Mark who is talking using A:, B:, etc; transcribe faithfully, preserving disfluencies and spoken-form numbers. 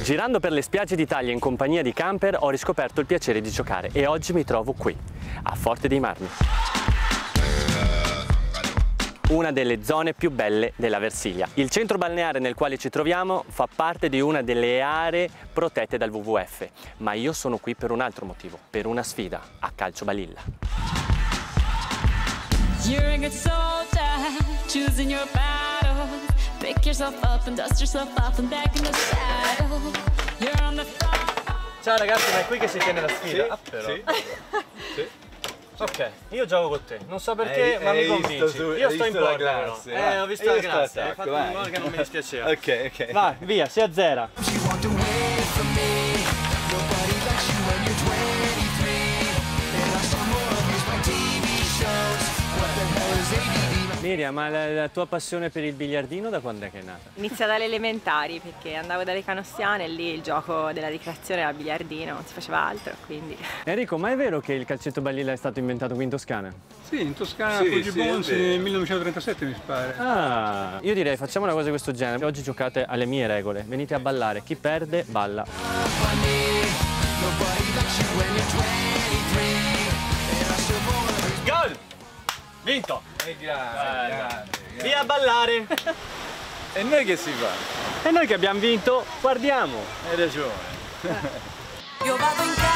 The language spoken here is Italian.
A: Girando per le spiagge d'Italia in compagnia di camper ho riscoperto il piacere di giocare e oggi mi trovo qui, a Forte dei Marmi. Una delle zone più belle della Versilia. Il centro balneare nel quale ci troviamo fa parte di una delle aree protette dal W W F, ma io sono qui per un altro motivo, per una sfida a calcio balilla. You're a good soldier, choosing your battles. Pick yourself up and dust yourself off and back in the saddle. You're on the front. Ciao ragazzi, ma è qui che si tiene la sfida?
B: Sì,
A: ah, però.
B: sì, sì.
A: Ok, io gioco con te, non so perché,
B: hai,
A: ma
B: hai
A: mi convinci.
B: Su,
A: io sto in porta però.
B: Classe,
A: eh, ho visto la classe, hai fatto
B: vai.
A: un gol che non mi dispiaceva.
B: Ok, ok.
A: Vai, via, si azzera. Miriam, ma la, la tua passione per il biliardino da quando è che è nata?
C: Inizia dalle elementari perché andavo dalle canossiane e lì il gioco della ricreazione era biliardino, non si faceva altro, quindi...
A: Enrico, ma è vero che il calcetto balilla è stato inventato qui in Toscana?
D: Sì, in Toscana,
B: sì,
D: Poggibons
B: sì,
D: nel millenovecentotrentasette mi pare.
A: Ah, io direi facciamo una cosa di questo genere. Oggi giocate alle mie regole, venite a ballare, chi perde balla. Gol! Vinto!
B: È grande, grande, grande.
A: Via a ballare!
B: E noi che si fa?
A: E noi che abbiamo vinto, guardiamo!
B: Hai ragione.
E: Io vado in casa.